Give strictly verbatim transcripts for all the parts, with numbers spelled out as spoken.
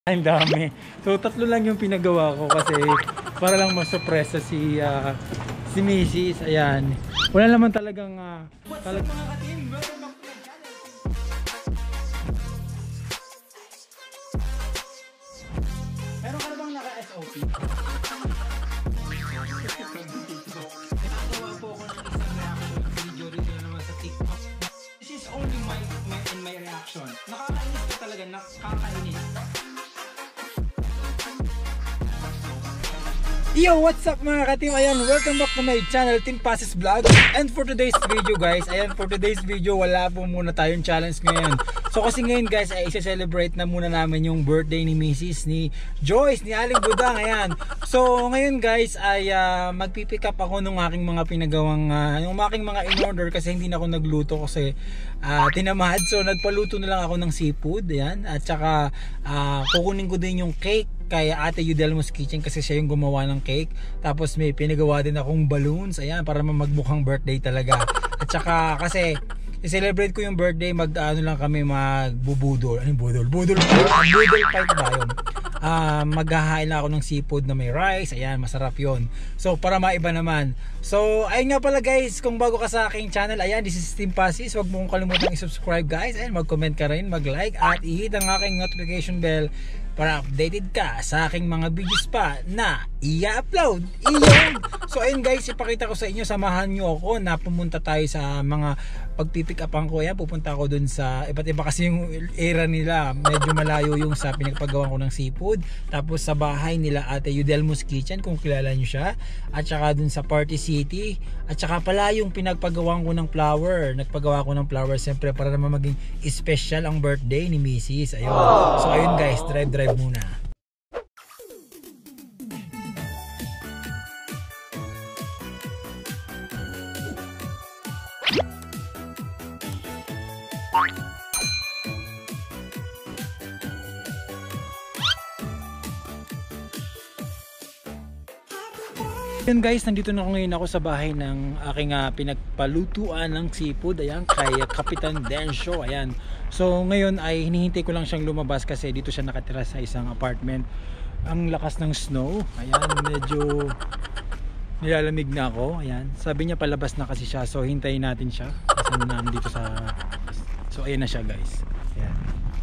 Ang dami. So tatlo lang yung pinagawa ko kasi para lang masurpresa si uh, si Missus. Ayan. Wala naman talagang uh, talag mga ka-team. Welcome back to my channel. Meron ka na bang naka-S O P? Nagawa po ako ng isang reaction video dito naman sa TikTok. This is only my, my in my reaction. Nakakainis ka talaga, nakakainis. Yo, what's up mga ka-team? Ayan, welcome back to my channel, Team Passes Vlog. And for today's video guys, ayan, for today's video, wala po muna tayong challenge ngayon. So kasi ngayon guys, ay isa-celebrate na muna namin yung birthday ni Missus ni Joyce, ni Aling Budang. Ayan. So ngayon guys, ay uh, magpipick up ako ng aking mga pinagawang, uh, yung aking mga in-order kasi hindi na ako nagluto kasi uh, tinamad. So nagpaluto na lang ako ng seafood, ayan. At saka uh, kukunin ko din yung cake kay Ate Yudelmo's Kitchen kasi siya yung gumawa ng cake. Tapos may pinagawa din akong balloons, ayan, para magmukhang birthday talaga. At saka kasi i-celebrate ko yung birthday, mag ano lang kami, magbubudol. Ano yung budol? Budol fight. Budol fight ba yun? Uh, maghahain lang ako ng seafood na may rice. Ayan, masarap yun. So para maiba naman. So ayun nga pala guys, kung bago ka sa aking channel, ayan, this is Team Passes. Huwag mong kalimutang i-subscribe guys. Ayan, mag-comment ka rin, mag-like at i-hit ang aking notification bell para updated ka sa aking mga videos pa na i-upload. Iyon. So ayun guys, ipakita ko sa inyo, samahan nyo ako na pumunta tayo sa mga pagpipick upan ko. Ayan, pupunta ako dun sa iba't iba kasi yung area nila, medyo malayo yung sa pinagpagawa ko ng seafood. Tapos sa bahay nila Ate Yudelmo's Kitchen, kung kilala nyo siya. At saka dun sa Party City. At saka pala yung pinagpagawa ko ng flower. Nagpagawa ko ng flower siyempre para naman maging special ang birthday ni Missus. Ayun. So ayun guys, drive drive muna. Yun guys, nandito na ako ngayon ako sa bahay ng aking uh, pinagpalutuan ng seafood, ayan, kay Kapitan Densyo. Ayan. So ngayon ay hinihintay ko lang siyang lumabas kasi dito siya nakatira sa isang apartment. Ang lakas ng snow, ayan, medyo nilalamig na ako. Ayan. Sabi niya palabas na kasi siya, so hintayin natin siya kasi nandito sa, so ayan na siya guys. Ayan.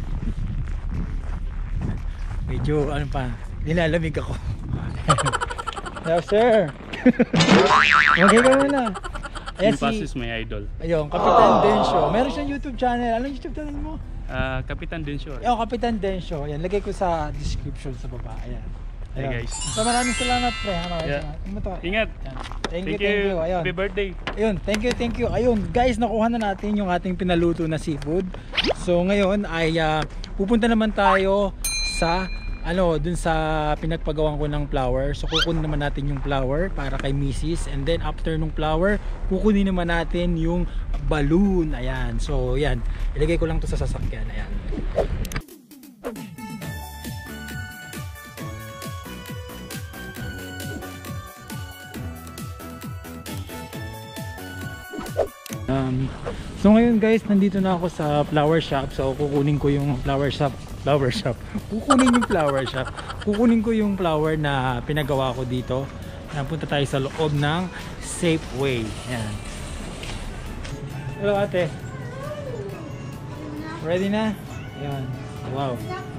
Medyo ano pa, nilalamig ako. Hello sir. Okay ka muna. Ayan si Passes, my idol. Ayun, Kapitan Densyo. Meron siyang YouTube channel. Anong YouTube channel mo? Uh, Kapitan Densyo. Ayun, Kapitan Densyo. Ayan, lagay ko sa description sa baba. Ayan. Hey guys. So maraming salamat pre. Yeah. Salamat. Ingat. Ayan. Thank, thank you, you. thank you. Ayun. Happy birthday. Ayun, thank you, thank you. Ayun, guys, nakuha na natin yung ating pinaluto na seafood. So ngayon ay uh, pupunta naman tayo sa ano, dun sa pinagpagawan ko ng flower. So kukunin naman natin yung flower para kay Missus, and then after nung flower, kukunin naman natin yung balloon. Ayan. So yan, ilagay ko lang to sa sasakyan. Ayan. Um, so ngayon guys, nandito na ako sa flower shop. So kukunin ko yung flower shop flower shop kukunin yung flower shop kukunin ko yung flower na pinagawa ko dito. Punta tayo sa loob ng Safeway. Ayan. Hello ate, ready na? Ayan. Wow,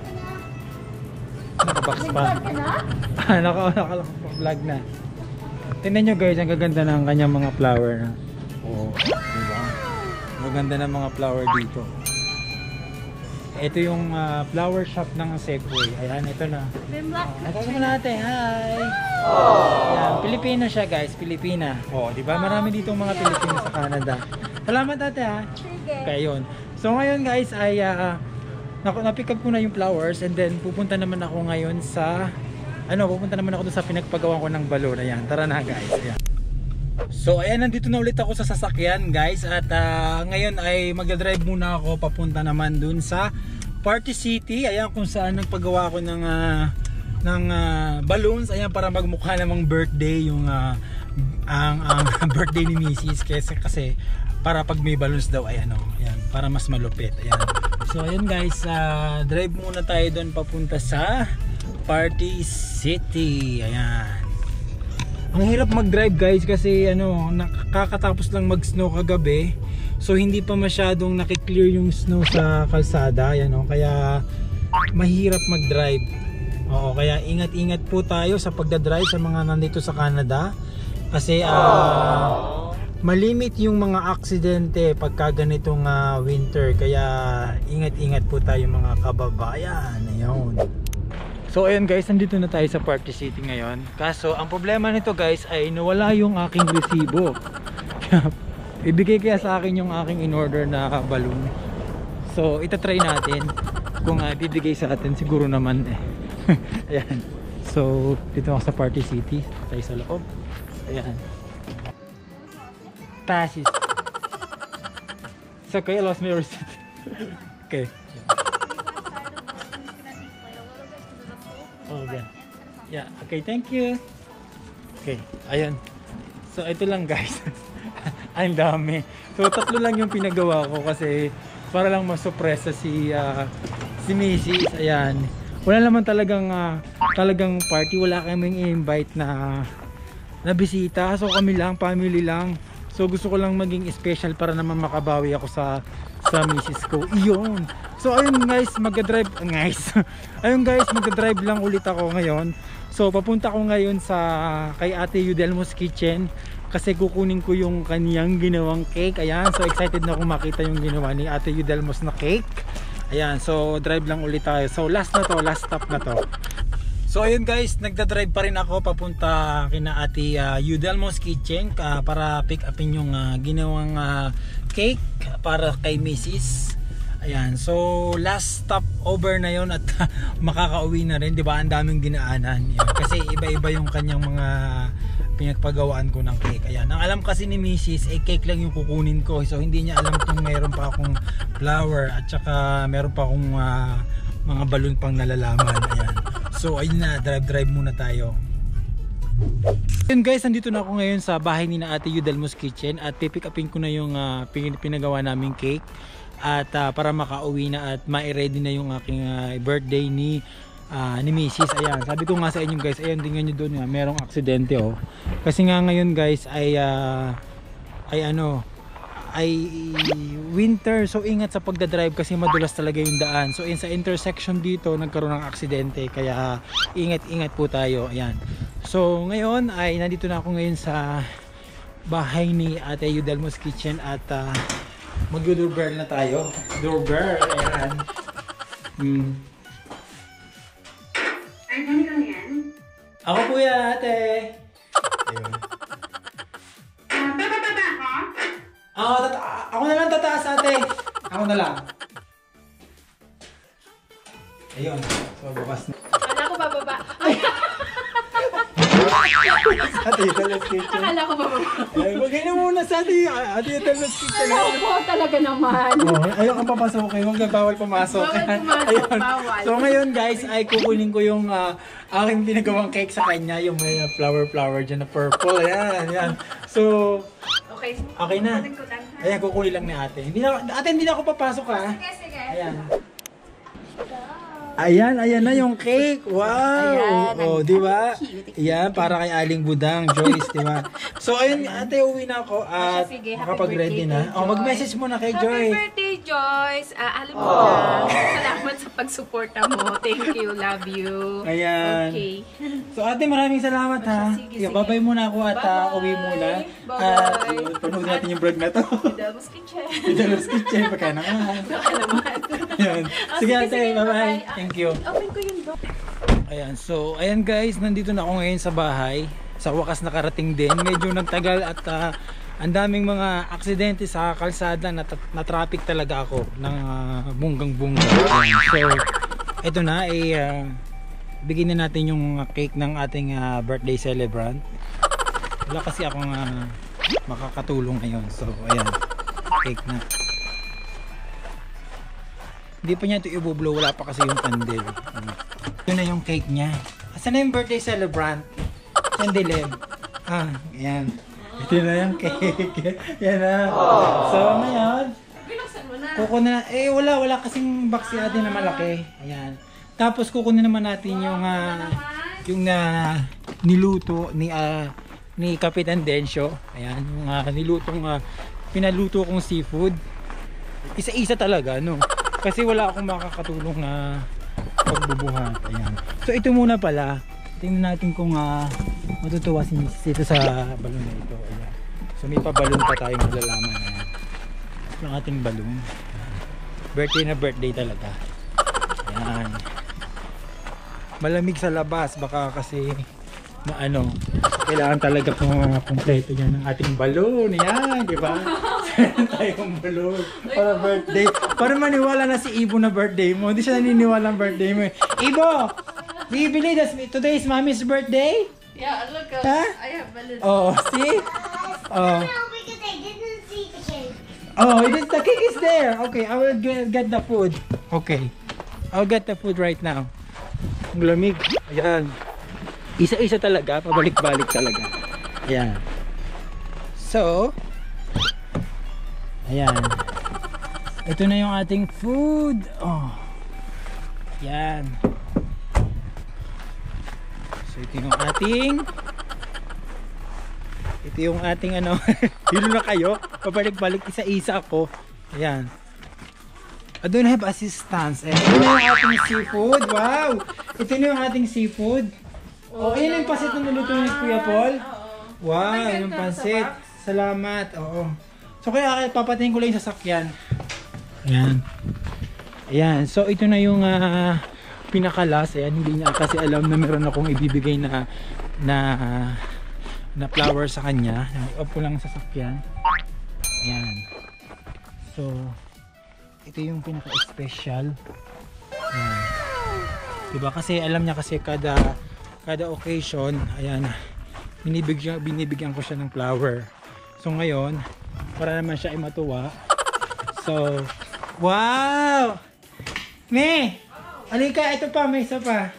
nakabox pa. naka naka vlog na. Tingnan nyo guys, ang gaganda ng kanyang mga flower na. Oh, diba? Maganda ng mga flower dito. Ito yung uh, flower shop ng Safeway. Ayan, ito na. Nakasama natin. Hi! Ayan, Pilipino siya guys, Pilipina. Oh, di ba? Marami ditong mga Pilipino sa Canada. Salamat ate ha. Okay, yun. So ngayon guys ay uh, napick up ko na yung flowers, and then pupunta naman ako ngayon sa ano, pupunta naman ako doon sa pinagpagawa ko ng balon. Ayan, tara na guys. Ayan. So ayan, nandito na ulit ako sa sasakyan guys, at uh, ngayon ay magdadrive muna ako papunta naman dun sa Party City. Ayan, kung saan nagpagawa ko ng uh, ng uh, balloons. Ayan, para magmukha namang birthday yung uh, ang, ang birthday ni Missus kasi, kasi para pag may balloons daw ay ano, ayan, para mas malupit. Ayan. So ayun guys, uh, drive muna tayo doon papunta sa Party City. Ayan. Ang hirap mag-drive guys kasi ano, nakakatapos lang mag-snow kagabi. So hindi pa masyadong nakiklear yung snow sa kalsada. Ayan, oh, kaya mahirap mag-drive. Oo, kaya ingat-ingat po tayo sa pagdadrive sa mga nandito sa Canada. Kasi uh, malimit yung mga aksidente pagka ganitong uh, winter, kaya ingat-ingat po tayo mga kababayan. Ayun. So ayun guys, nandito na tayo sa Party City ngayon. Kaso ang problema nito guys ay nawala yung aking resibo. Ibigay kaya sa akin yung aking in-order na balloon. So itatry natin kung uh, bibigay sa atin, siguro naman eh. Ayan. So dito ako sa Party City, tayo sa loob. Ayan. Passes. It's okay, I lost my receipt. Okay. Oh, yeah. Yeah, okay, thank you. Okay, ayan. So, ito lang guys. Ang dami. So, tatlo lang yung pinagawa ko kasi para lang masurpresa si uh, si Missus Ayan. Wala naman talagang uh, talagang party. Wala kaming invite na na bisita. So, kami lang, family lang. So gusto ko lang maging special para naman makabawi ako sa sa Missus ko. Iyon. So ayun guys, mag-drive guys. Ayun guys, mag-drive lang ulit ako ngayon. So papunta ko ngayon sa kay Ate Yudelmo's Kitchen kasi kukunin ko yung kaniyang ginawang cake. Ayan, so excited na ako makita yung ginawa ni Ate Yudelmo's na cake. Ayan, so drive lang ulit tayo. So last na to, last stop na to. So ayun guys, nagda-drive pa rin ako papunta kina Ate uh, Yudelmo's Kitchen uh, para pick upin yung uh, ginawang uh, cake para kay Missus Ayan, so last stop over na yon at uh, makakauwi na rin, 'di ba? Ang daming dinaanan. Yan. Kasi iba-iba yung kanyang mga pinagpagawaan ko ng cake. Ayan, ang alam kasi ni Missus eh cake lang yung kukunin ko. So hindi niya alam kung meron pa akong flower at saka meron pa akong uh, mga balloon pang nalalaman. Ayan. So ayun na, drive-drive muna tayo. Ayun guys, nandito na ako ngayon sa bahay ni na Ate Yudelmo's Kitchen at pipick upin ko na yung uh, pinagawa naming cake at uh, para makauwi na at ma-ready na yung aking uh, birthday ni uh, ni Missus Ayan, sabi ko nga sa inyo guys, ayun tingnan nyo doon, uh, merong aksidente oh. Kasi nga ngayon guys ay uh, ay ano ay winter, so ingat sa pagdadrive kasi madulas talaga yung daan. So in sa intersection dito nagkaroon ng aksidente, kaya ingat-ingat po tayo. Ayan. So ngayon ay nandito na ako ngayon sa bahay ni Ate Yudelmo's Kitchen at uh, mag-doorbell na tayo. Doorbell. Ayan. Hmm. Ay, ano lang yan? Ako po yan, ate. Ayun. Ako, ako na lang tataas, ate. Ako na lang. Ayun. So, babas na. Akala ko bababa. Ay! Ate Yudelmo's Kitchen. Akala ko bababa. Ay, magay na muna sa ate. Ate Yudelmo's Kitchen. Opo, talaga naman. Oh, ayaw kang papasukin. Huwag na bawal pumasok. Bawal pumasok, Ayun. bawal. So, ngayon guys, ay kukunin ko yung uh, aking pinagawang cake sa kanya. Yung may uh, flower-flower dyan na purple. Ayan, ayan. So, Okay. okay na. Kunin ko lang, ha? Ayan, kukunin lang ni ate. Hindi na, ate, hindi na ako papasok ha. Sige, sige. Ayan. Ayan, ayan na yung cake. Wow! Ayan, Oh, ang di ba? cute. Ayan, para kay Aling Budang, Joyce, di ba? So, ayun, ate, uwi na ako at Sige, happy makapag-ready birthday na. kay Oh, mag-message muna kay Joy. Happy birthday, Joyce. Uh, alam mo lang. Salamat sa pagsuporta mo. Thank you. Love you. Ayan. Okay. So, ate, maraming salamat ha. Sige, Yeah, sige. bye-bye muna ako at uh, Bye-bye. uwi muna. Bye-bye. At uh, panood natin yung vlog na to. Devil's Kitchen. Yudelmo's Kitchen, pagka naman. Baka naman. Ayan. Oh, Sige, sige, ate, sige, bye-bye. bye-bye. Thank you. Open ko yung door. Ayan, so ayan guys, nandito na ako ngayon sa bahay. Sa wakas nakarating din. Medyo nagtagal at uh, ang daming mga aksidente sa kalsada. Na, na traffic talaga ako ng uh, bunggang-bungga. So, ito na, eh, uh, bigyan na natin yung cake ng ating uh, birthday celebrant. Wala kasi akong uh, makakatulong ngayon. So, ayan, cake na. Hindi pa niya ito i-blow, wala pa kasi yung candle. Ito na yung cake niya. Asan na yung birthday celebrant? Candle. Ah, yan. Ito na yung cake. Yan na. So, ngayon. Binuksan mo na. kukunin na, eh wala, wala kasing box si ate na malaki. Ayan. Tapos kukunin naman natin yung, uh, yung uh, niluto ni, uh, ni Kapitan Densyo. Ayan, yung uh, nilutong, uh, pinaluto kong seafood. Isa-isa talaga, no? Kasi wala akong makakatulong na pagbubuhat. Ayan. So ito muna pala. Tingnan natin kung uh, matutuwa si Missus ito sa balon na ito. Ayan. So may pa-balon pa tayong malalaman. Ayan. Yung ating balon. Birthday na birthday talaga. Ayan. Malamig sa labas. Baka kasi na ano, kailangan talaga kung uh, kompleto yan ng ating balon. Ayan, di ba? Saan tayong balon para birthday. Para maniwala na si Ibo na birthday mo. Hindi siya naniniwala ang birthday mo. Ibo! Do you believe that today is Mommy's birthday? Yeah, look, uh, huh? I have balloons. Oh, see? Oh. No, because I didn't see the cake. Oh, it is, the cake is there. Okay, I will get, get the food. Okay. I'll get the food right now. Ang lamig. Ayan. Isa-isa talaga. Pabalik-balik talaga. Ayan. So, ayan. Ito na yung ating food. Oh. Ayan. So ito yung ating ito yung ating ano hilo na kayo, pabalik-balik isa-isa ako. Ayan. I don't have assistance. Ayan. Ito na yung ating seafood. Wow! Ito na yung ating seafood. Oh, ayan yung pansit na niluto ni Kuya Paul. Wow, yung pansit. Salamat. Oo. So kaya papatayin ko lang yung sasakyan. Ayan. Ayan. So ito na yung uh, pinakalas. Ayan, hindi niya kasi alam na meron akong ibibigay na na na flower sa kanya. I-off ko lang sa sasakyan. Ayan. So ito yung pinaka-special. Ayan. Diba kasi alam niya kasi kada kada occasion, ayan, binibigyan, binibigyan ko siya ng flower. So ngayon, para naman siya ay matuwa. So, wow! Me! Alika, ito pa, may isa pa.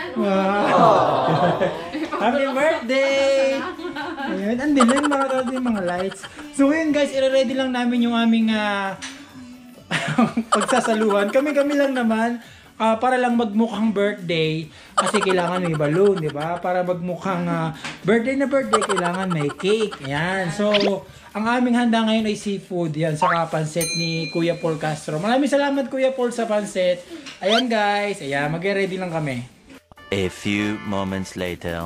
Wow! Happy birthday! Ayan, andin lang mga yung mga lights. So ngayon guys, i-ready lang namin yung aming uh, pagsasaluhan. Kami-kami lang naman. Uh, para lang magmukhang birthday kasi kailangan may balloon, di ba? Para magmukhang uh, birthday na birthday, kailangan may cake. Ayan. So, ang aming handa ngayon ay seafood. Yan, saka pansit ni Kuya Paul Castro. Maraming salamat Kuya Paul sa pansit. Ayan guys. Ayan, mag-ready lang kami. A few moments later.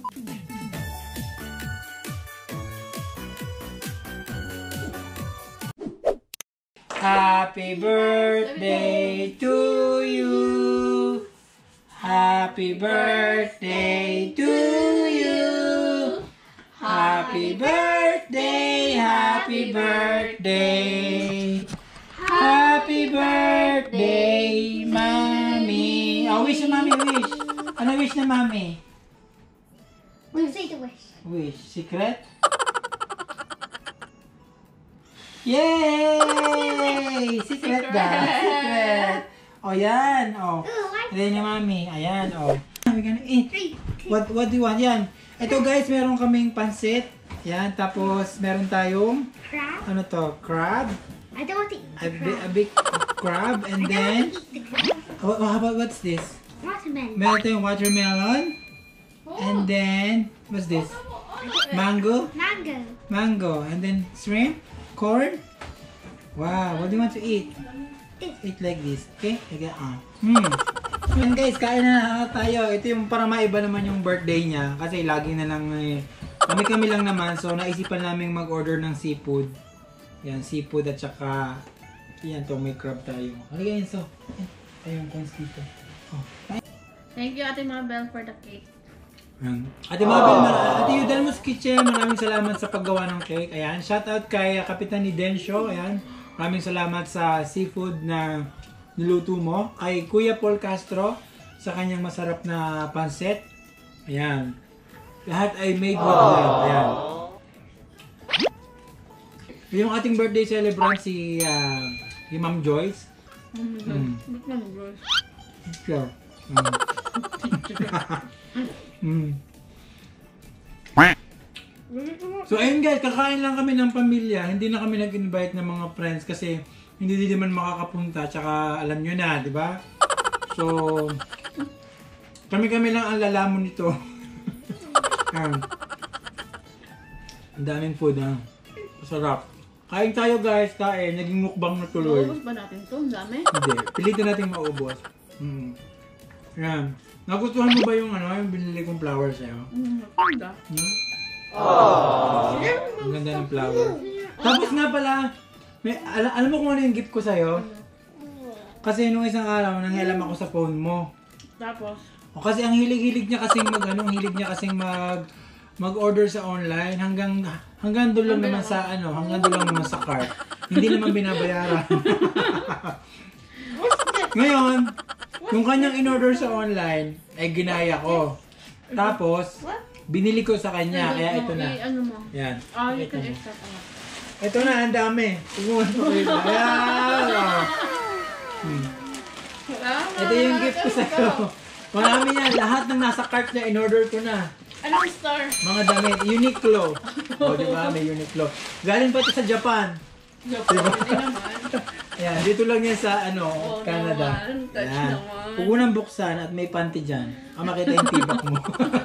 Happy birthday to you. Happy birthday to you. Happy birthday, happy birthday. Happy birthday, Mommy. Oh, wish na Mommy, wish. Ano wish na Mommy? Say the wish. Wish. Secret? Yay! Secret ba? Secret. O yan. O. Ayan yung Mommy. Ayan. O. We're gonna eat. What, what do you want? Yan. Ito guys, meron kaming pansit. Yan. Tapos, meron tayong Crab? ano to? Crab. I don't want to eat A, the bi crab. a big crab. And I don't then, want to eat the crab. what, how about, what's this? Watermelon. Meron tayong watermelon. And then, what's this? Mango. Mango. Mango. And then, shrimp. Corn. Wow, what do you want to eat? Eat like this, okay? Like ah. Hmm. Yan guys, kain na tayo. Ito yung para maiba naman yung birthday niya kasi lagi na lang eh, kami-kami lang naman. So naisipan namin mag-order ng seafood. Yan, seafood at saka yan to, may crab tayo. Halika yun, so. Ayun, coins dito. Oh. Thank you, Ate Mabel, for the cake. Yan. Ate Mabel, Ate Yudelmo's Kitchen, maraming salamat sa paggawa ng cake. Ayan, shout out kay Kapitan ni Densyo. Ayan, maraming salamat sa seafood na niluto mo. Kay Kuya Paul Castro sa kanyang masarap na pansit. Ayan. Lahat ay made with love. Ayan. Yung ating birthday celebrant si, uh, si Ma'am Joyce. Mm. Sure. Mm. So ayun guys, kakain lang kami ng pamilya. Hindi na kami nag-invite ng mga friends kasi hindi din naman makakapunta. Tsaka alam nyo na, di ba? So, kami-kami lang ang lalamon nito. Ayan. Ang daming food, ha? Masarap. Kain tayo guys, kain. Naging mukbang na tuloy. Maubos ba natin to? Ang dami. Hindi. Pilitin natin maubos. Mm. Ayan. Nagustuhan mo ba yung ano, yung binili kong flower sa'yo? Mm, ganda. Hmm? Ang ganda ng flower. Tapos nga pala, may, al alam mo kung ano yung gift ko sa'yo? Kasi nung isang araw, nangyalam ako sa phone mo. Tapos, O kasi ang hilig-hilig niya kasing mag ano, ang hilig niya kasing mag mag-order sa online hanggang hanggang doon lang naman sa ano, hanggang doon lang naman sa cart. Hindi naman binabayaran. Ngayon, yung kanyang in-order sa online ay ginaya ko. Tapos binili ko sa kanya, kaya ito na. ano mo? Yan. Ah, you Ito can na. extra pa. Ito na, ang dami. Tumuhan ko kayo. Ayan. oh. Hmm. Ito yung gift ko sa'yo. Marami yan. Lahat ng nasa cart niya, in-order ko na. Anong star? Mga damit. Uniqlo. O, di ba? May Uniqlo. Galing pa ito sa Japan. Joke, hindi naman. Ayan, dito lang yan sa ano, Oo Canada. naman. Touch Ayan. naman. Huwag mo nang buksan at may panty dyan. Ah, makita yung tibak mo.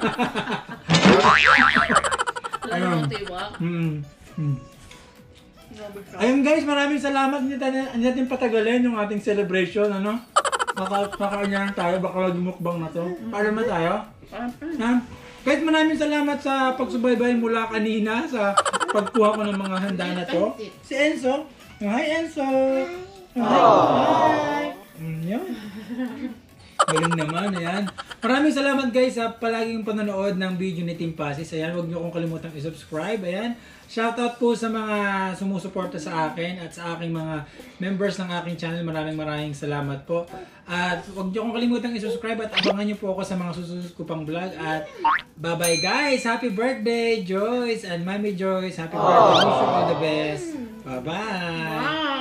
Wala Ano? namang tiwak. hmm. Hmm. Grabe ka. Ayun guys, maraming salamat. Hindi natin, hindi natin patagalin yung ating celebration. Ano? Baka, baka yan tayo. Baka magmukbang na to. Para naman tayo. Parang pa. Ha? Kahit maraming salamat sa pagsubaybay mula kanina sa pagkuha ko ng mga handa na to. Si Enzo. Oh, hi Enzo. Oh, hi. Mm, yun. Galing naman, ayan. Maraming salamat guys sa palaging panonood ng video ni Team Pasis. Ayan, huwag niyo akong kalimutang i-subscribe. Ayan. Shoutout po sa mga sumusuporta sa akin at sa aking mga members ng aking channel. Maraming maraming salamat po. At huwag niyo akong kalimutang i-subscribe at abangan niyo po ako sa mga susunod ko pang vlog. At bye-bye guys! Happy birthday, Joyce and Mami Joyce. Happy birthday. Wish you all the best. Bye-bye. Wow.